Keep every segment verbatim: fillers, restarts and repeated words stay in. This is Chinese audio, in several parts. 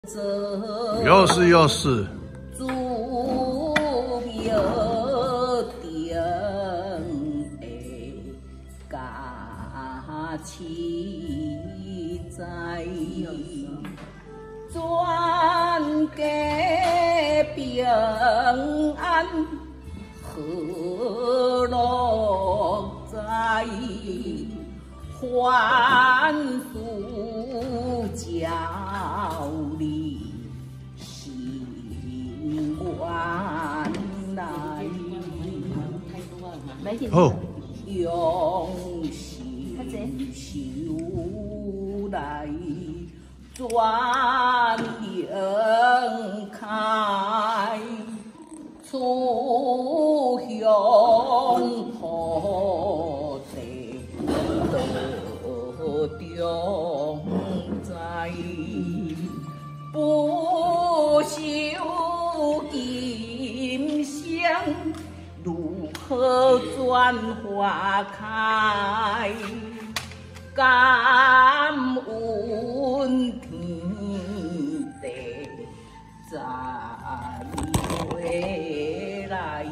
又是又是。 祖庙顶的家期在，全家平安和乐在，欢喜交里心愿来， 好， 用心修来，转迎开，出乡土地得中在，不朽金香如何转花开？感恩天地再回来。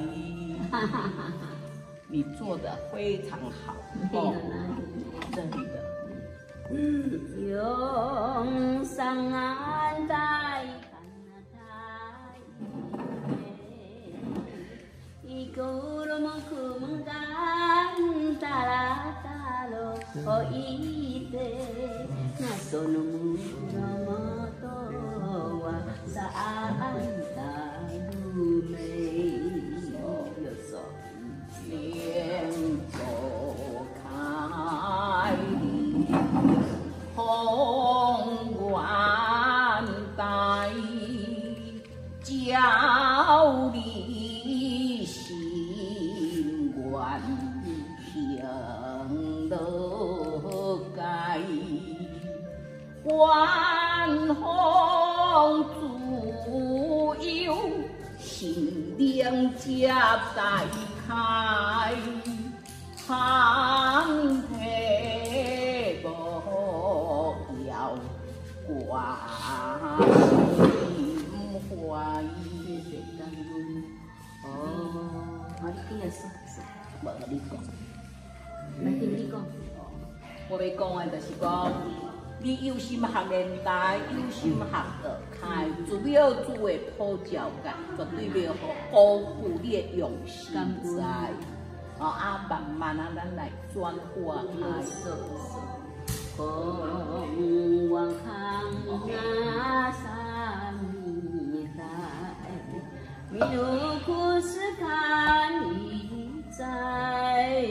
你做的非常好，哦，真的。 永上安在看台，一个罗木库蒙干达拉达罗哦伊德，那索努木罗摩多瓦萨安达鲁梅，有说莲走开。宏愿大，教你心愿行乐该，万方自由，心灵家大开，长佩无要挂心怀。 哦，我听的是是， 无你讲， 没听你讲。 我要讲的就是讲，你有心学年代，有心学得开，主要主的普教界，绝对袂好辜负你的用心在。哦，啊，慢慢啊，咱来转化开。 红王康那萨米代，米鲁库斯堪伊在，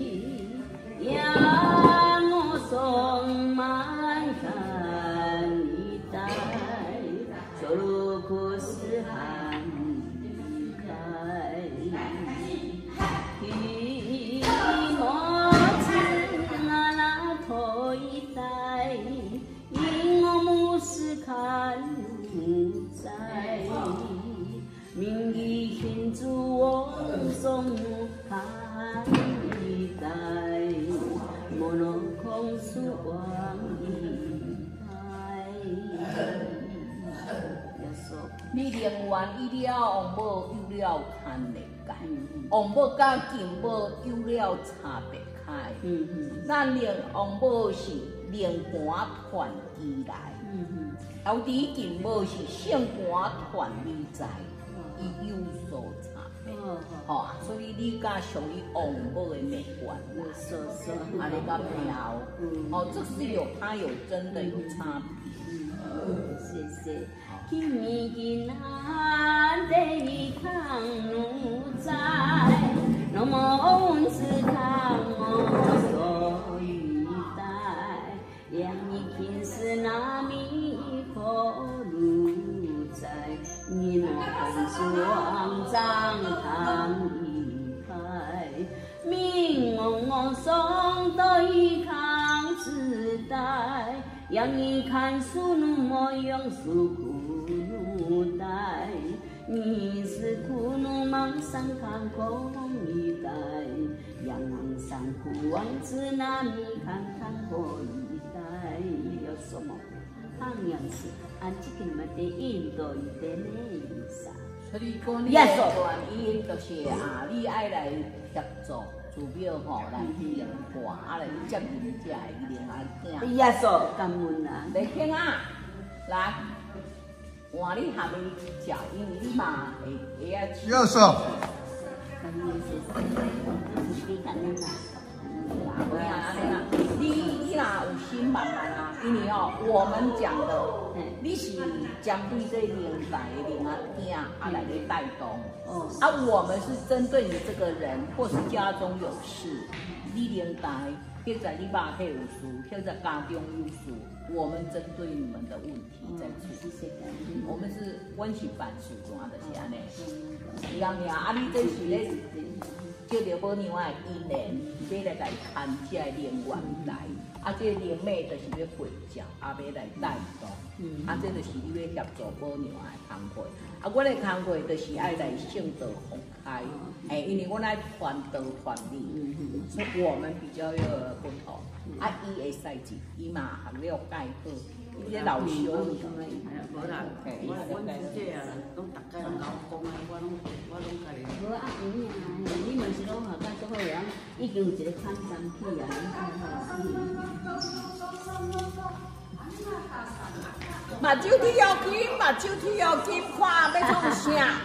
亚摩松曼堪伊代，索鲁库斯罕伊代。看在名义庆祝我送看一代，莫诺空诉往一代。 你宁愿伊了王母有了看得开，王母甲金母有了差别开。嗯嗯，咱宁王母是灵盘传伊来。嗯嗯。后伫金母是圣盘传你在，伊有所差别，吼啊，所以你甲属于王母的美观啦，安尼甲妙，哦，这是有它有真的有差别。 谢谢。君那得康奴在，那么文字康我所欲待，两你平时那米可路在，你莫本是王张堂一派，命我我送到一康自带，让你看书奴莫用书苦奴带，你是苦奴忙上看空一带，让上苦王子那米看看过一带，有什么？安阳市。 啊，这个嘛在印度有点那意思。 所以讲，你的团因就是啊，你爱来协助寺庙吼来灵歌，啊来接人家的灵啊囝。 耶稣，感恩啊！ 来听啊，来，换你下面食，因为你嘛会会啊。 耶稣。 感恩谢谢，你感恩啊！ 对啊，对啊，你你若有心慢慢啊，因为哦，我们讲的，你是针对这灵台的灵啊囝啊来咧带动，哦，啊，我们是针对你这个人或是家中有事，你灵台，现在你爸配有事，现在家中有事，我们针对你们的问题在处理。我们是阮是办事官的是安尼，是安尼啊，啊，你这是咧。叫着母娘啊，因缘要来来看这个灵源来，啊，这个灵妹就是要会教，啊，要来带动，嗯，啊，这就是你要协助母娘的工作，啊，阮的工作就是爱来圣道奉开，哎，因为阮爱传道传理，嗯嗯，所以我们比较有不同，啊，伊会使字，伊嘛学了解好。伊个老修， 无啦，我阮真济啊，拢逐家拢老公啊，我拢我拢家己。 无啊，有影啊，你们是拢学甲足好个，已经有一个看三体啊， 嘛手提要紧，嘛手提要紧，看要创啥？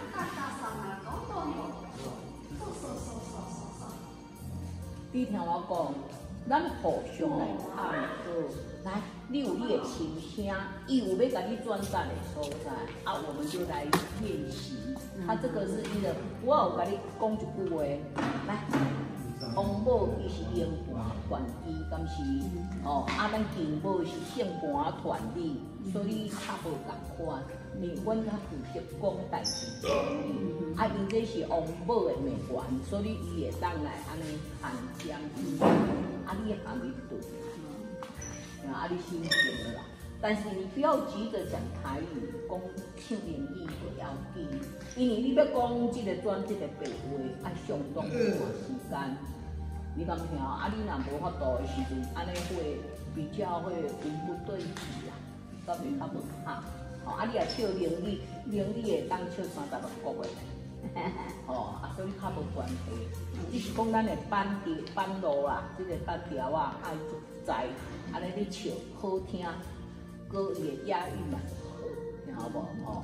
你听我讲，咱互相来探讨。来，你有你的心声，伊有要甲你转达的所在，啊，我们就来练习。他、啊、这个是伊的，我有甲你讲一句话，来，王母伊是灵盘传机，敢是？哦，啊，咱金母是圣盘传理，所以较无共款。你阮较负责讲代志处理，啊，因这是王母的命缘，所以伊会当来安尼谈讲伊，啊，你含伊对。啊，你心情了啦，但是你不要急着讲台语，讲唱灵语不要紧，因为你要讲这个转这个白话，啊，相当长时间。你敢听？啊，你若无法度的时阵，安尼会比较会文不对题啦，敢会较无合。吼，啊，你若唱灵语，灵语会当唱三十六个月。哦，啊，所以较无关系，只是讲咱的板调、板路啦，这个板调啊，爱足在，安尼你唱好听，歌伊的押韵嘛好，听好无？吼。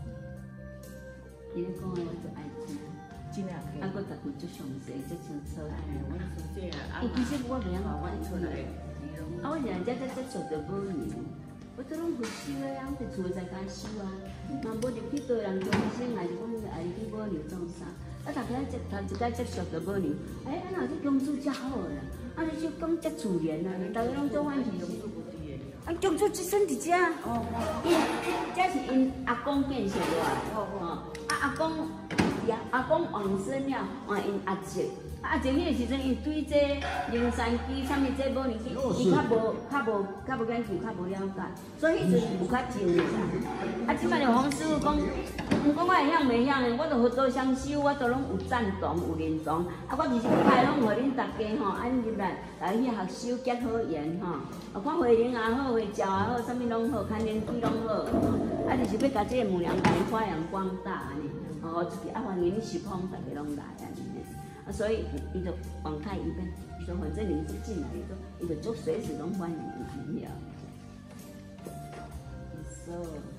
伊咧讲的我就爱听， 真啊， 啊，我逐句足详细，足清楚。 阮真济啊， 伊其实我袂晓阮出来， 啊，我人家在在做着母娘。我都拢不收的啊，伫厝在家收啊。嘛无入去倒人中心，还是讲哎去母娘做啥？啊，大家接头一摆接触着母娘，哎，啊那这公主遮好啦，啊你就讲遮自然啊，大家拢做欢喜。啊，公主即身伫遮，哦，因这是因阿公建设落来，哦，啊阿公呀，阿公往生了，换因阿叔。啊，前迄个时阵，伊对这灵山机、啥物这母娘机，伊较无、较无、较无研究，较无了解，所以迄阵有较真啦。啊，即摆就黄师傅讲，毋讲我会晓袂晓呢，我就合作相修，我都拢有赞同、有认同。啊，我就是开拢互恁大家吼，安入来来去学修结好缘吼，啊，看花灵也好，花招也好，啥物拢好，看灵机拢好。啊，就是要甲这个母娘来发扬光大安尼，哦，就是啊，欢迎你十方大家拢来安尼。啊，所以伊就往开一边，伊说反正你们是进来，伊说伊就做随时拢欢迎你，安尼啊。So。